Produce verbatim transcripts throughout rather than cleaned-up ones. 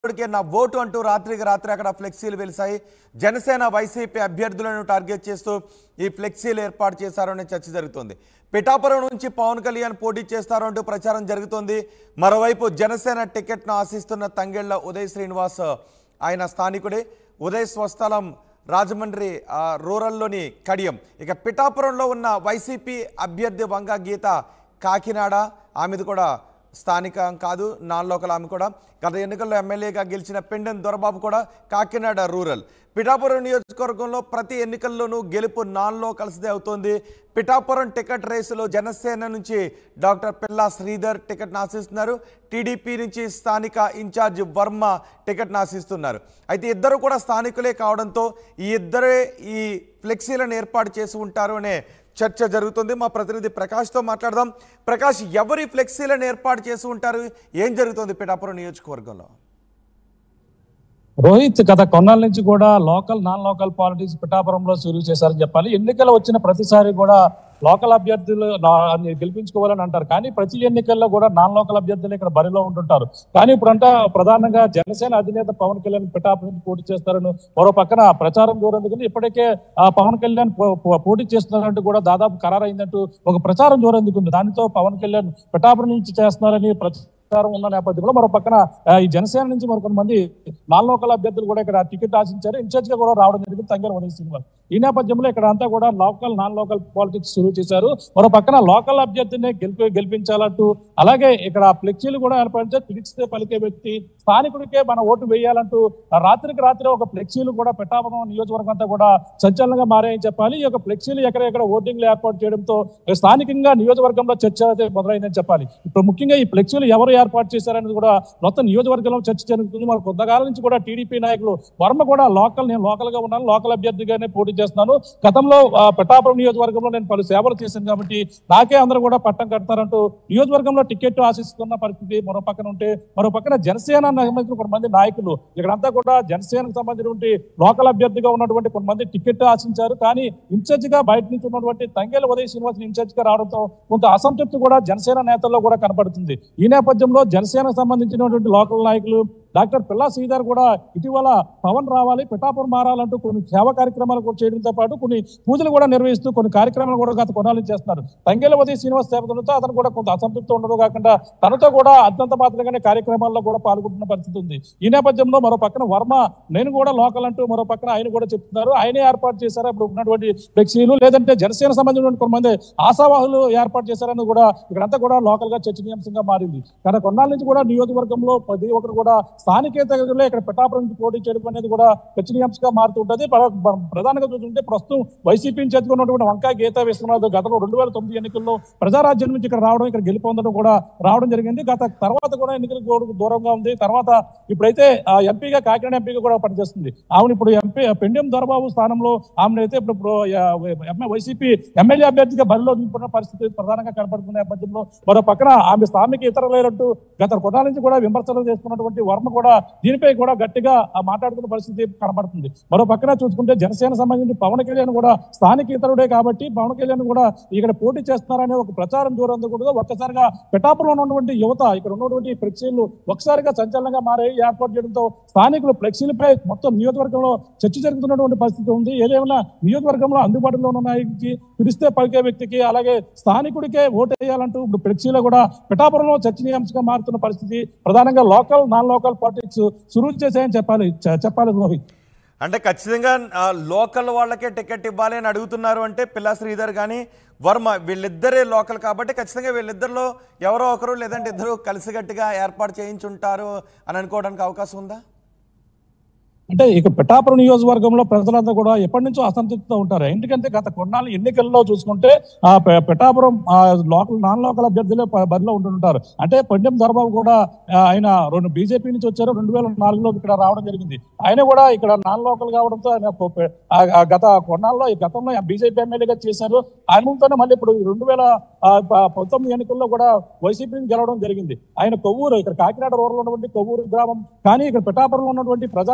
ఇప్పటికే నా ఓటు అంటూ రాత్రికి రాత్రి అక్కడ ఫ్లెక్సీలు వెలిసాయి. జనసేన వైసీపీ అభ్యర్థులను టార్గెట్ చేస్తూ ఈ ఫ్లెక్సీలు ఏర్పాటు చేశారనే చర్చ జరుగుతోంది. పిఠాపురం నుంచి పవన్ కళ్యాణ్ పోటీ చేస్తారు అంటూ ప్రచారం జరుగుతోంది. మరోవైపు జనసేన టికెట్ను ఆశిస్తున్న తంగెళ్ల ఉదయ్ శ్రీనివాస్ ఆయన స్థానికుడే. ఉదయ్ స్వస్థలం రాజమండ్రి రూరల్లోని కడియం. ఇక పిఠాపురంలో ఉన్న వైసీపీ అభ్యర్థి వంగ గీత కాకినాడ, ఆమెది కూడా స్థానికం కాదు, నాన్ లోకల్. ఆమె కూడా గత ఎన్నికల్లో ఎమ్మెల్యేగా గెలిచిన పెండెం దొరబాబు కూడా కాకినాడ రూరల్. పిఠాపురం నియోజకవర్గంలో ప్రతి ఎన్నికల్లోనూ గెలుపు నాన్ లోకల్స్దే అవుతోంది. పిఠాపురం టికెట్ రేసులో జనసేన నుంచి డాక్టర్ పిల్లా శ్రీధర్ టికెట్ను ఆశిస్తున్నారు. టీడీపీ నుంచి స్థానిక ఇన్ఛార్జ్ వర్మ టికెట్ను ఆశిస్తున్నారు. అయితే ఇద్దరు కూడా స్థానికులే కావడంతో ఈ ఇద్దరే ఈ ఫ్లెక్సీలను ఏర్పాటు చేసి ఉంటారు అనే చర్చ జరుగుతుంది. మా ప్రతినిధి ప్రకాష్తో మాట్లాడదాం. ప్రకాష్, ఎవరి ఫ్లెక్సీలను ఏర్పాటు చేసి ఉంటారు? ఏం జరుగుతుంది పిఠాపురం నియోజకవర్గంలో? రోహిత్, గత కొన్నాళ్ళ నుంచి కూడా లోకల్ నాన్ లోకల్ పాలిటిక్స్ పిఠాపురంలో షురూ చేశారని చెప్పాలి. ఎన్నికలు వచ్చిన ప్రతిసారి కూడా లోకల్ అభ్యర్థులు గెలిపించుకోవాలని అంటారు, కానీ ప్రతి ఎన్నికల్లో కూడా నాన్ లోకల్ అభ్యర్థులు ఇక్కడ బరిలో ఉంటుంటారు. కానీ ఇప్పుడంతా ప్రధానంగా జనసేన అధినేత పవన్ కళ్యాణ్ పిఠాపురం పోటీ చేస్తారని మరో పక్కన ప్రచారం జోరందుకుంది. ఇప్పటికే పవన్ కళ్యాణ్ పోటీ చేస్తున్నారంటూ కూడా దాదాపు ఖరారైందంటూ ఒక ప్రచారం జోరందుకుంది. దానితో పవన్ కళ్యాణ్ పిఠాపురం నుంచి చేస్తున్నారని ఉన్న నేపథ్యంలో మరో పక్కన ఈ జనసేన నుంచి మరి కొంతమంది నాన్ లోకల్ అభ్యర్థులు కూడా ఇక్కడ టికెట్ ఆశించారు. ఇన్ఛార్జ్ గా కూడా రావడం జరిగింది తంగెళ్ల ఉదయ్ శ్రీనివాస్. ఈ నేపథ్యంలో ఇక్కడ అంతా కూడా లోకల్ నాన్ లోకల్ పాలిటిక్స్ షురూ చేశారు. మరో పక్కన లోకల్ అభ్యర్థిని గెలిపి గెలిపించాలంటూ అలాగే ఇక్కడ ఫ్లెక్సీలు కూడా ఏర్పరిచారు. పిలిస్తే పలికే వ్యక్తి, స్థానికుడికే మన ఓటు వేయాలంటూ రాత్రికి రాత్రి ఒక ఫ్లెక్సీలు కూడా పిఠాపురం నియోజకవర్గం అంతా కూడా సంచలనంగా మారాయని చెప్పాలి. ఈ యొక్క ఫ్లెక్సీలు ఎక్కడెక్కడ ఓటింగ్లు ఏర్పాటు చేయడంతో స్థానికంగా నియోజకవర్గంలో చర్చ మొదలైందని చెప్పాలి. ఇప్పుడు ముఖ్యంగా ఈ ఫ్లెక్సీలు ఎవరు ఏర్పాటు చేశారనేది కూడా మొత్తం నియోజకవర్గంలో చర్చ జరుగుతుంది. మరి కొంతకాలం నుంచి కూడా టీడీపీ నాయకులు వర్మ కూడా లోకల్ నేను లోకల్ గా ఉన్నాను, లోకల్ అభ్యర్థిగానే పోటీ చేస్తున్నాను, గతంలో పిఠాపురం నియోజకవర్గంలో నేను పలు సేవలు చేశాను కాబట్టి నాకే అందరూ కూడా పట్టం కడతారంటూ నియోజకవర్గంలో టికెట్ ఆశిస్తున్న పరిస్థితి మరో పక్కన ఉంటే, మరో పక్కన జనసేన సంబంధించిన కొంతమంది నాయకులు ఇక్కడంతా కూడా జనసేనకు సంబంధించినటువంటి లోకల్ అభ్యర్థిగా ఉన్నటువంటి కొంతమంది టికెట్ ఆశించారు. కానీ ఇన్ఛార్జ్ గా బయట నుంచి ఉన్నటువంటి తంగెళ్ల ఉదయ్ శ్రీనివాస్ ఇన్ఛార్జ్ గా రావడంతో కొంత అసంతృప్తి కూడా జనసేన నేతల్లో కూడా కనపడుతుంది. ఈ నేపథ్యంలో జనసేనకు సంబంధించినటువంటి లోకల్ నాయకులు డాక్టర్ పిల్లా శ్రీధర్ కూడా ఇటీవల పవన్ రావాలి, పిఠాపురం మారాలంటూ కొన్ని సేవా కార్యక్రమాలు కూడా చేయడంతో పాటు కొన్ని పూజలు కూడా నిర్వహిస్తూ కొన్ని కార్యక్రమాలు కూడా గత కొన్నాళ్ళు చేస్తున్నారు. తంగెళ్ల ఉదయ్ శ్రీనివాస్ సేవకులతో అతను కూడా కొంత అసంతృప్తి ఉండదు కాకుండా తనతో కూడా అత్యంత మాత్రమే కార్యక్రమాల్లో కూడా పాల్గొంటున్న పరిస్థితి ఉంది. ఈ నేపథ్యంలో మరో పక్కన వర్మ నేను కూడా లోకల్ అంటూ మరో పక్కన ఆయన కూడా చెప్తున్నారు. ఆయనే ఏర్పాటు చేశారు ఇప్పుడు ఉన్నటువంటి ఫ్లెక్సీలు, లేదంటే జనసేన సంబంధించిన కొంతమంది ఆశావాహులు ఏర్పాటు చేశారని కూడా ఇక్కడంతా కూడా లోకల్ గా చర్చనీయాంశంగా మారింది. గత కొన్నాళ్ళ నుంచి కూడా నియోజకవర్గంలో ప్రతి ఒక్కరు కూడా స్థానికేతరులే ఇక్కడ పిఠాపురం నుంచి పోటీ చేయడం అనేది కూడా చర్చనీయాంశంగా మారుతుంటది. ప్రధానంగా చూస్తుంటే ప్రస్తుతం వైసీపీ చేతిలో ఉన్నటువంటి వంకా గీత విశ్వనాథ్ గతంలో రెండు వేల తొమ్మిది ఎన్నికల్లో ప్రజారాజ్యం నుంచి ఇక్కడ రావడం, ఇక్కడ గెలుపొందడం కూడా రావడం జరిగింది. గత తర్వాత కూడా ఎన్నికలకు దూరంగా ఉంది. తర్వాత ఇప్పుడైతే ఎంపీగా కాకినాడ ఎంపీగా కూడా పనిచేస్తుంది. ఆమెను ఇప్పుడు ఎంపీ పెండెం దొరబాబు స్థానంలో ఆమెను అయితే ఇప్పుడు వైసీపీ ఎమ్మెల్యే అభ్యర్థిగా బరిలో దింపున్న పరిస్థితి ప్రధానంగా కనపడుతున్న నేపథ్యంలో మరో పక్కన ఆమె స్థానిక ఇతరులేరంటూ గత కొన్నాళ్ళ నుంచి కూడా విమర్శలు చేస్తున్నటువంటి వర్మ కూడా దీనిపై కూడా గట్టిగా మాట్లాడుతున్న పరిస్థితి కనబడుతుంది. మరో పక్కన చూసుకుంటే జనసేన సంబంధించి పవన్ కళ్యాణ్ కూడా స్థానిక ఇతరుడే కాబట్టి పవన్ కళ్యాణ్ కూడా ఇక్కడ పోటీ చేస్తున్నారనే ఒక ప్రచారం దూరం కూడా ఒక్కసారిగా పిఠాపురంలో ఉన్నటువంటి యువత ఇక్కడ ఉన్నటువంటి ఫ్లెక్సీలు ఒకసారిగా సంచలనంగా మారి ఏర్పాటు చేయడంతో స్థానికులు ఫ్లెక్సీలపై మొత్తం నియోజకవర్గంలో చర్చ జరుగుతున్నటువంటి పరిస్థితి ఉంది. ఏదేమైనా నియోజకవర్గంలో అందుబాటులో ఉన్న నాయకుడికి, పిలిస్తే పలికే వ్యక్తికి, అలాగే స్థానికుడికే ఓటు వేయాలంటూ ఇప్పుడు ఫ్లెక్సీలో కూడా పిఠాపురంలో చర్చనీయాంశంగా మారుతున్న పరిస్థితి ప్రధానంగా లోకల్ నాన్ లోకల్ పాలిటిక్స్ షురూ చేశాయని చెప్పాలి చెప్పాలి రోహిత్. అంటే ఖచ్చితంగా లోకల్ వాళ్ళకే టికెట్ ఇవ్వాలి అని అడుగుతున్నారు అంటే పిల్లా శ్రీధర్ కానీ వర్మ వీళ్ళిద్దరే లోకల్ కాబట్టి ఖచ్చితంగా వీళ్ళిద్దరిలో ఎవరో ఒకరు లేదంటే ఇద్దరు కలిసిగట్టిగా ఏర్పాటు చేయించుంటారు అని అనుకోవడానికి అవకాశం ఉందా? అంటే ఇక పిఠాపురం నియోజకవర్గంలో ప్రజలంతా కూడా ఎప్పటి నుంచో అసంతృప్తితో ఉంటారు. ఎందుకంటే గత కొన్నాళ్ళు ఎన్నికల్లో చూసుకుంటే ఆ పిఠాపురం లోకల్ నాన్ లోకల్ అభ్యర్థులే బరిలో ఉంటుంటారు. అంటే పెండెం దొరబాబు కూడా ఆయన రెండు బీజేపీ నుంచి వచ్చారు, రెండు వేల నాలుగులో ఇక్కడ రావడం జరిగింది. ఆయన కూడా ఇక్కడ నాన్ లోకల్ కావడంతో ఆయన గత కొన్నాళ్ళలో ఈ గతంలో బీజేపీ ఎమ్మెల్యేగా చేశారు. ఆయనతోనే మళ్ళీ ఇప్పుడు రెండు వేల పంతొమ్మిది ఎన్నికల్లో కూడా వైసీపీని గెలవడం జరిగింది. ఆయన కొవ్వూరు ఇక్కడ కాకినాడ రూరల్ ఉన్నటువంటి కొవ్వూరు గ్రామం, కానీ ఇక్కడ పిఠాపురంలో ఉన్నటువంటి ప్రజానీకం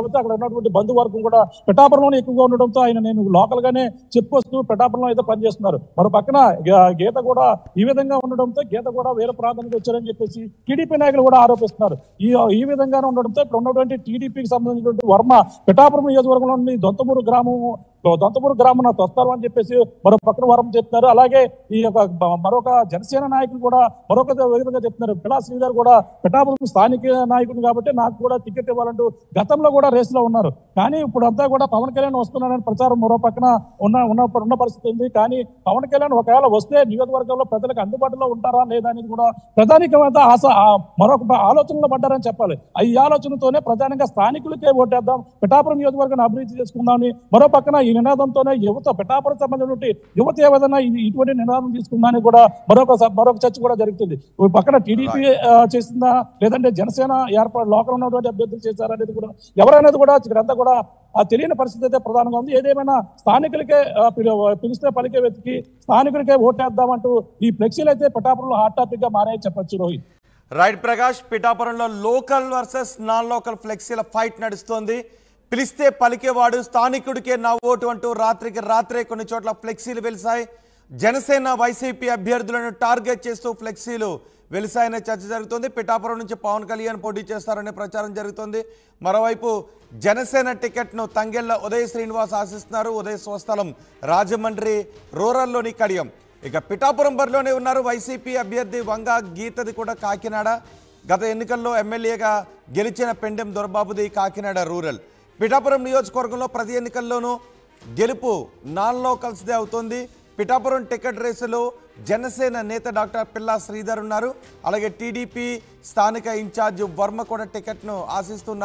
కాబట్టి అక్కడ ఉన్నటువంటి బంధువర్గం కూడా పిఠాపురంలోనే ఎక్కువగా ఉండడంతో ఆయన నేను లోకల్ గానే చెప్పుకొస్తూ పిఠాపురంలో అయితే పనిచేస్తున్నారు. మరో పక్కన గే- గీత కూడా ఈ విధంగా ఉండడంతో గీత కూడా వేరే ప్రాంతానికి వచ్చారని చెప్పేసి టీడీపీ నాయకులు కూడా ఆరోపిస్తున్నారు. ఈ ఈ విధంగానే ఉండడంతో ఇక్కడ ఉన్నటువంటి టీడీపీకి సంబంధించినటువంటి వర్మ పిఠాపురం నియోజకవర్గంలోని దొంతమూరు గ్రామం దొంతమూరు గ్రామం వస్తారు అని చెప్పేసి మరో పక్కన వరం చెప్తున్నారు. అలాగే ఈ యొక్క బ- మరొక జనసేన నాయకులు కూడా మరొక విధంగా చెప్తున్నారు. పిలా శ్రీధర్ కూడా పిఠాపురం స్థానిక నాయకుడు కాబట్టి నాకు కూడా టికెట్ ఇవ్వాలంటూ గతంలో కూడా రేసులో ఉన్నారు. కానీ ఇప్పుడు అంతా కూడా పవన్ కళ్యాణ్ వస్తున్నారని ప్రచారం మరో పక్కన ఉన్న ఉన్న ఉన్న పరిస్థితి ఉంది. కానీ పవన్ కళ్యాణ్ ఒకవేళ వస్తే నియోజకవర్గంలో ప్రజలకు అందుబాటులో ఉంటారా లేదా అనేది కూడా ప్రధానికమైన ఆశ ఆ మరొక ఆలోచనలో పడ్డారని చెప్పాలి. ఈ ఆలోచనతోనే ప్రధానంగా స్థానికులకే ఓటేద్దాం, పిఠాపురం నియోజకవర్గాన్ని అభివృద్ధి చేసుకుందామని మరో పక్కన ఈ నినాదంతోనే యువత పిఠాపురం సంబంధించిన యువత ఏదైనా ఇది ఇటువంటి నినాదం తీసుకుందామని కూడా మరొక స- మరొక చర్చ కూడా జరుగుతుంది. ఒక పక్కన టీడీపీ చేసిందా లేదంటే జనసేన ఏర్పాటు లోకల్ ఉన్నటువంటి అభ్యర్థులు చేశారా అనేది కూడా ఎవరనేది కూడా ఇక్కడంతా కూడా ఆ తెలియని పరిస్థితి అయితే ప్రధానంగా ఉంది. ఏదేమైనా స్థానికులకే ఆ, పిలు- పిలిస్తే పలికే వ్యక్తికి స్థానికులకే ఓటేద్దామంటూ ఈ ఫ్లెక్సీలు అయితే పిఠాపురంలో హాట్ టాపిక్ గా మారాయని చెప్పొచ్చు. రోహిత్. రైట్ ప్రకాష్, పిఠాపురంలో లోకల్ వర్సెస్ నాన్ లోకల్ ఫ్లెక్సీల ఫైట్ నడుస్తోంది. పిలిస్తే పలికేవాడు స్థానికుడికే నా ఓటు అంటూ రాత్రికి రాత్రే కొన్ని చోట్ల ఫ్లెక్సీలు వెలిసాయి. జనసేన వైసీపీ అభ్యర్థులను టార్గెట్ చేస్తూ ఫ్లెక్సీలు వెలిసాయనే చర్చ జరుగుతుంది. పిఠాపురం నుంచి పవన్ కళ్యాణ్ పోటీ చేస్తారనే ప్రచారం జరుగుతుంది. మరోవైపు జనసేన టికెట్ను తంగెళ్ల ఉదయ్ శ్రీనివాస్ ఆశిస్తున్నారు. ఉదయ్ స్వస్థలం రాజమండ్రి రూరల్లోని కడియం. ఇక పిఠాపురం బరిలోనే ఉన్నారు వైసీపీ అభ్యర్థి వంగ గీతది కూడా కాకినాడ. గత ఎన్నికల్లో ఎమ్మెల్యేగా గెలిచిన పెండెం దొరబాబుది కాకినాడ రూరల్. పిఠాపురం నియోజకవర్గంలో ప్రతి ఎన్నికల్లోనూ గెలుపు నాన్ లోకల్స్దే అవుతుంది. పిఠాపురం టికెట్ రేసులో జనసేన నేత డాక్టర్ పిల్లా శ్రీధర్ ఉన్నారు. అలాగే టీడీపీ స్థానిక ఇన్ఛార్జ్ వర్మ కూడా టికెట్ను ఆశిస్తున్నారు.